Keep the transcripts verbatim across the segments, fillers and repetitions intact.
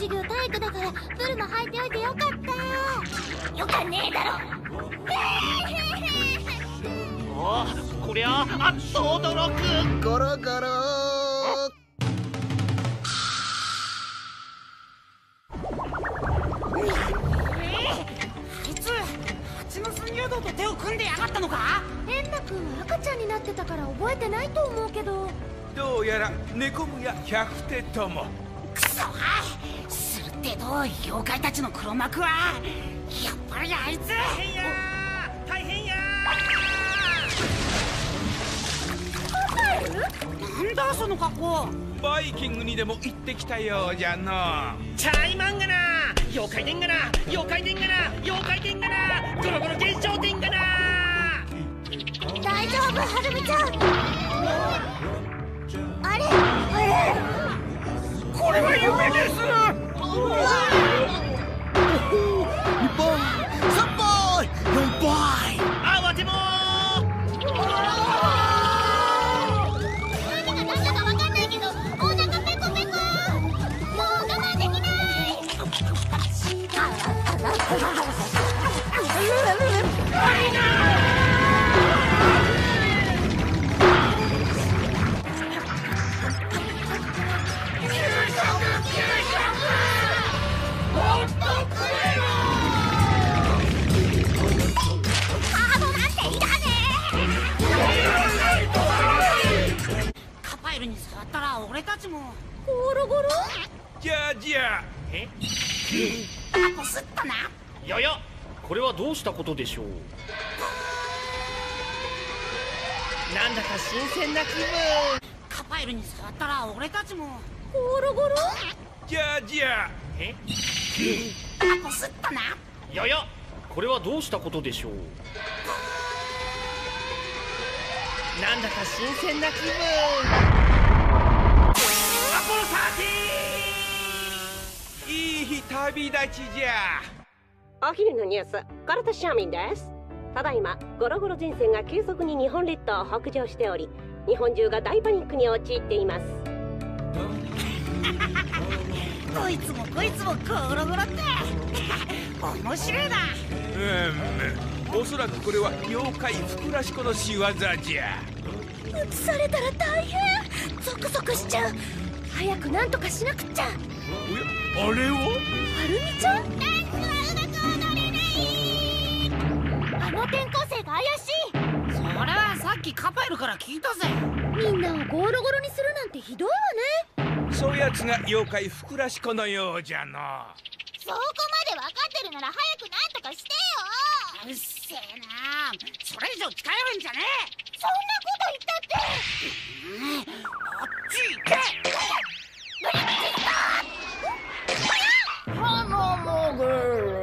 授業体育だからブルマ履いておいてよかった。よかねえだろ。 おお、こりゃあっと驚く。 ゴロゴロと手を組んでやがったのか。 変な君は赤ちゃんになってたから覚えてないと思うけど、 どうやらネコムや百手とも。 くそ、するってど妖怪たちの黒幕はやっぱりあいつ。 大変やー大変やカパエル？ なんだその格好。 バイキングにでも行ってきたようじゃの。 チャイマンがな、妖怪伝がな、妖怪伝がな、妖怪伝がな、ゴロゴロ現象伝がな。 大丈夫、はるみちゃん。あれあれ、 これは夢です。 にばいさんばいよんばい。 慌ても何が何だか分かんないけどお腹ペコペコ。もう我慢できない。 カパエルに座ったら俺たちもゴロゴロ。 じゃあじゃあ。 えタコスったな。 やや、これはどうしたことでしょう。なんだか新鮮な気分。 カパエルに座ったら俺たちもゴロゴロ。 じゃあじゃあ。 えタコスったな。 やや、これはどうしたことでしょう。なんだか新鮮な気分。アポロサーティーン。 いい日旅立ちじゃ。 お昼のニュース、コルトシャーミンです。ただいまゴロゴロ前線が急速に日本列島を北上しており、日本中が大パニックに陥っています。 こいつもこいつもゴロゴロって面白いな。 うん、おそらくこれは妖怪ふくらしこの仕業じゃ。 映されたら大変。ゾクゾクしちゃう。早くなんとかしなくっちゃ。 おや、あれははるみちゃん。ダンスはうまく踊れない。あの転校生が怪しい。 それはさっきカパエルから聞いたぜ。 みんなをゴロゴロにするなんてひどいわね。 そうやつが妖怪ふくらしこのようじゃの。 そこまで分かってるなら早くなんとかしてよ。 うっせえな。それ以上近寄るんじゃねえ。 そんなこと言ったって。 うん、あっち行け。 ハモモグ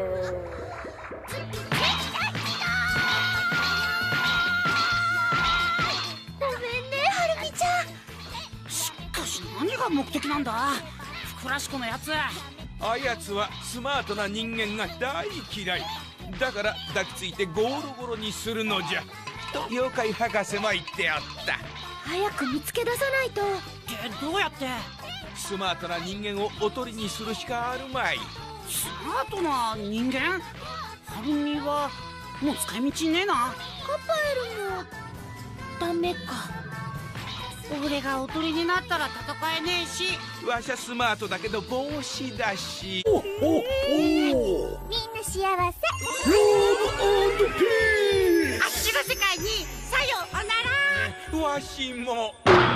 ごめんね、はるみちゃん。 しかし何が目的なんだ、ふくらしこのやつ。 あやつはスマートな人間が大嫌いだから抱きついてゴロゴロにするのじゃと妖怪博士も言っておった。 早く見つけ出さないと。 でどうやって。 スマートな人間をおとりにするしかあるまい。 スマートな人間。はるみはもう使い道ねえな。 カパエルもダメか。 俺がおとりになったら戦えねえし。 わしゃスマートだけど帽子だし。 おおおみんな幸せ。 ローブピーあっちの世界にさようなら。 わしも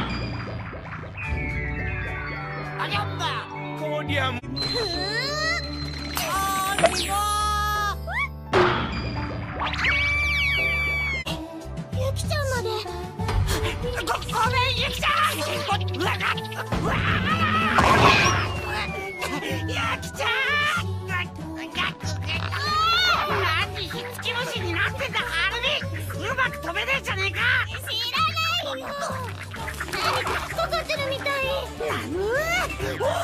ありゃんだ。 こりゃありがゆきちゃんまで。 ご、ごめんゆきちゃん。うわうわゆきちゃん。何ひっつき虫になってんだはるみ。うまく飛べねえじゃねえか。 知らないよ。何かかかってるみたい。 なぬうわ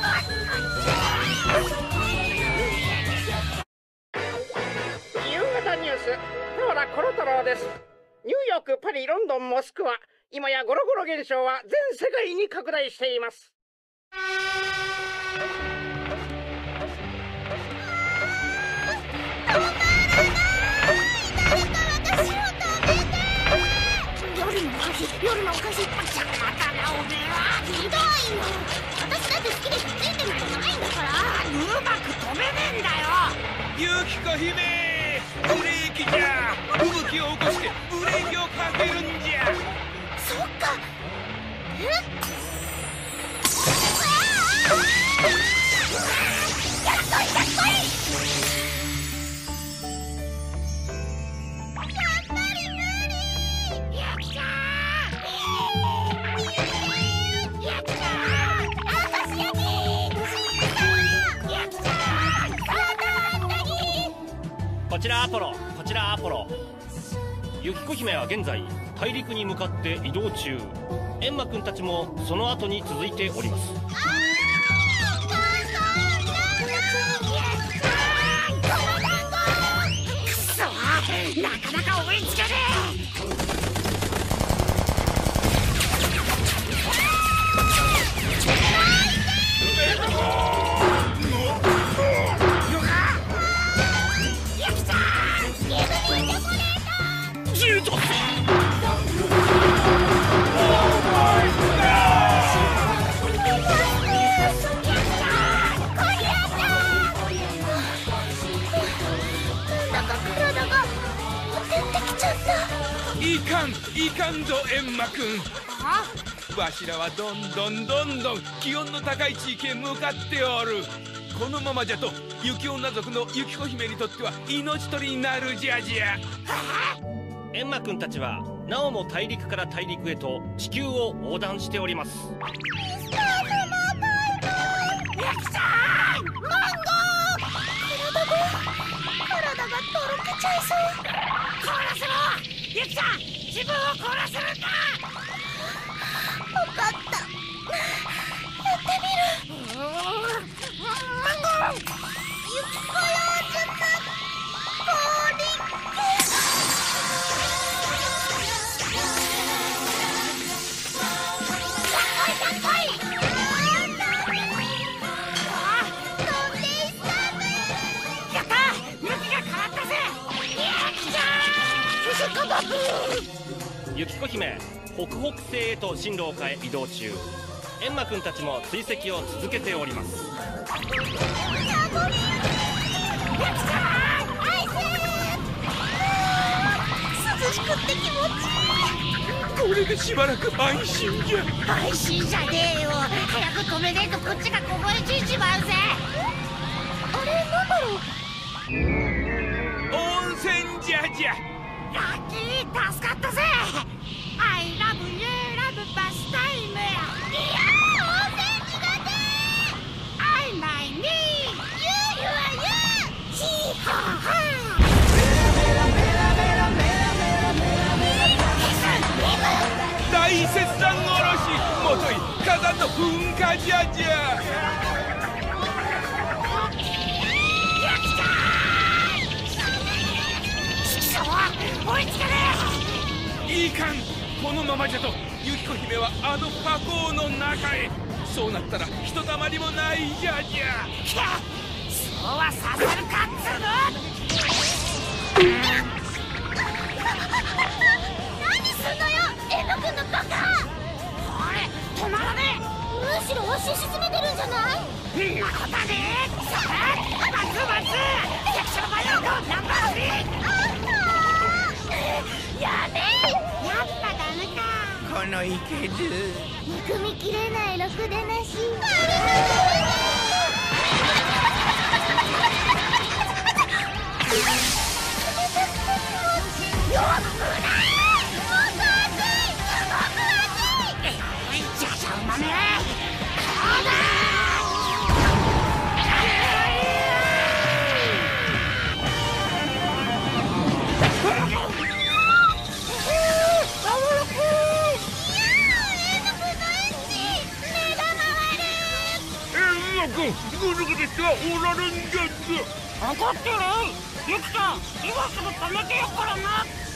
夕方ニュース、ローラコロトロです。ニューヨーク、パリ、ロンドン、モスクワ、今やゴロゴロ現象は全世界に拡大しています。 夜のお菓子邪魔だなおめえは。ひどいよ。私だって好きでくっついてるんじゃないんだから。 うまく止めねえんだよ。 ユキコ姫、ブレーキじゃ。吹雪を起こしてブレーキをかけるんじゃ。 そっか。えっ、やっといやっとい。 こちらアポロ、こちらアポロ。ユキコ姫は現在大陸に向かって移動中。エンマくんたちもその後に続いております。 くそ、なかなか追いつけねいかんいかんぞエンマくん。わしらはどんどんどんどん気温の高い地域へ向かっておる。このままじゃと雪女族のユキコ姫にとっては命取りになるじゃじゃ。 エンマくんたちはなおも大陸から大陸へと地球を横断しております。 ユキちゃん、マンゴー。体が体がとろけちゃいそう。 凍らせろ。ユキちゃん、自分を凍らせるんだ。 分かった。やってみる。 マンゴー。 ユキコよ、ちょっと氷。 ユキコ姫、北北西へと進路を変え移動中。エンマくんたちも追跡を続けております。 涼しくって気持ちいい。 これでしばらく安心じゃ。 安心じゃねえよ。早く止めねえとこっちが凍えちしまうぜ。 あれ、なんだろう。 温泉じゃじゃ。 ラッキー、助かったぜ。I love you, love bus time。 いや温泉苦手。 I my me。 You you are you。 ヒーハーハ大雪山おろし、もとい火山の噴火じゃじゃ。 追いつけねえ。いかん、このままじゃとユキコ姫はあの火口の中へ。そうなったらひとたまりもないじゃじゃ。 そうはさせるかっつうの。 何すんのよ、エンマくんのバカ。 あれ、止まらねえ。 むしろ足沈めてるんじゃない。 んなことはねえ。さあ、バツバツ。役者のバイオナンバースリー。 やべえ。 やっぱダメか。 このいけず憎みきれないろくでなし。 よくない。じゃじゃうまめ。そうだ。 ぐるぐるしてはおられんじゃつ。 怒ってる。ユキさん、今すぐ止めてよからな。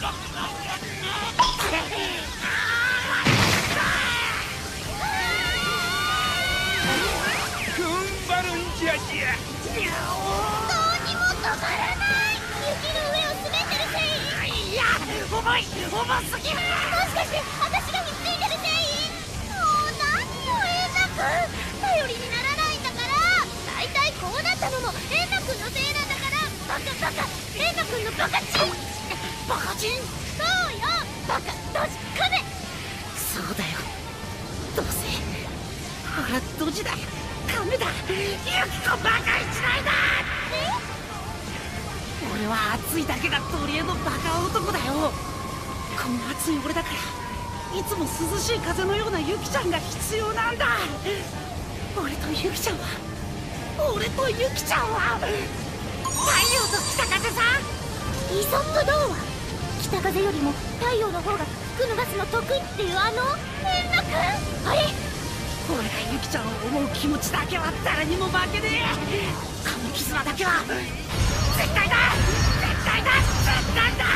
踏ん張るんじゃじゃ。 どうにも止まらない。雪の上を滑ってるせい。 いや、お前重い重すぎる。 もしかして私がひっついてるせい？もう何よエンマくん、頼りにならないんだから。大体こうなったのもエンマくんのせいなんだから。バカバカ、エンマくんのバカチン。 バカチン。 そうよ、バカドジカメ。 そうだよ、どうせほらドジだカメだユキコバカ一枚だ。 え？ 俺は暑いだけが取り柄のバカ男だよ。こんな暑い俺だからいつも涼しい風のようなユキちゃんが必要なんだ。俺とユキちゃんは俺とユキちゃんは太陽と北風さ。 イソップ童話。北風よりも太陽の方が服脱がすの得意っていうあのエンマくん。あれ？ 俺がユキちゃんを思う気持ちだけは誰にも負けねえ。この絆だけは絶対だ絶対だ絶対だ。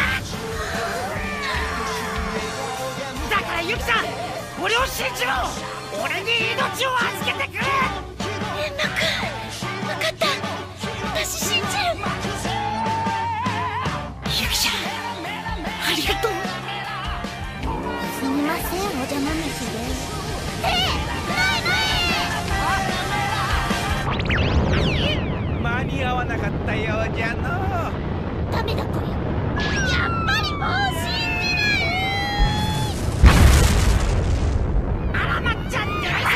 だからユキちゃん、俺を信じろ。俺に命を預けてくれ。 エンマくん、分かった、私信じる。 ユキちゃんありがとう。 すみません、お邪魔飯で。ええ、 間に合わなかったようじゃの。 ダメだこれ。やっぱりもう信じない。 あらまっちゃってその中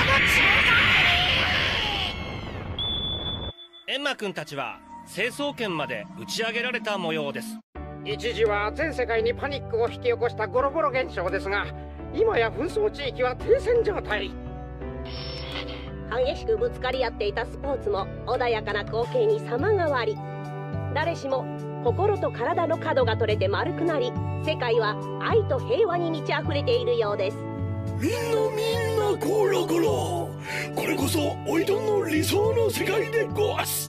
エンマくんたちは成層圏まで打ち上げられた模様です。 一時は全世界にパニックを引き起こしたゴロゴロ現象ですが、今や紛争地域は停戦状態。 激しくぶつかり合っていたスポーツも穏やかな光景に様変わり、誰しも心と体の角が取れて丸くなり、世界は愛と平和に満ち溢れているようです。 みんなみんなゴロゴロ、これこそおいどんの理想の世界でごわす。